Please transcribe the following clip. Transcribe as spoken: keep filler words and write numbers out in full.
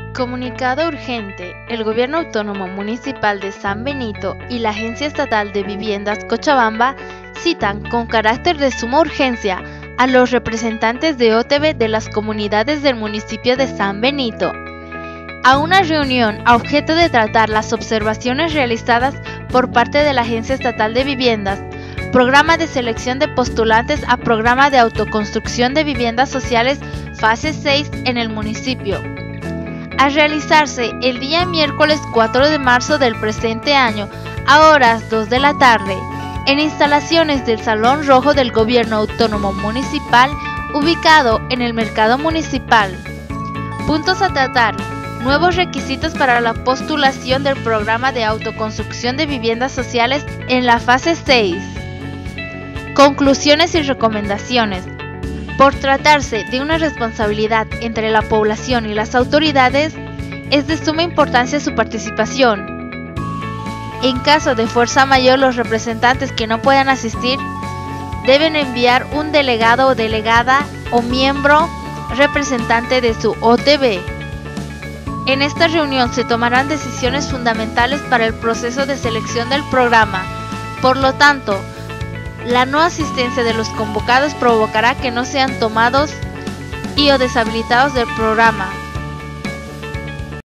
Comunicado urgente. El Gobierno Autónomo Municipal de San Benito y la Agencia Estatal de Viviendas Cochabamba citan con carácter de suma urgencia a los representantes de O T B de las comunidades del municipio de San Benito a una reunión a objeto de tratar las observaciones realizadas por parte de la Agencia Estatal de Viviendas, Programa de Selección de Postulantes a Programa de Autoconstrucción de Viviendas Sociales Fase seis en el municipio, a realizarse el día miércoles cuatro de marzo del presente año a horas dos de la tarde, en instalaciones del Salón Rojo del Gobierno Autónomo Municipal, ubicado en el Mercado Municipal. Puntos a tratar: nuevos requisitos para la postulación del programa de autoconstrucción de viviendas sociales en la fase seis. Conclusiones y recomendaciones. Por tratarse de una responsabilidad entre la población y las autoridades, es de suma importancia su participación. En caso de fuerza mayor, los representantes que no puedan asistir deben enviar un delegado o delegada o miembro representante de su O T B. En esta reunión se tomarán decisiones fundamentales para el proceso de selección del programa. Por lo tanto, la no asistencia de los convocados provocará que no sean tomados y o deshabilitados del programa.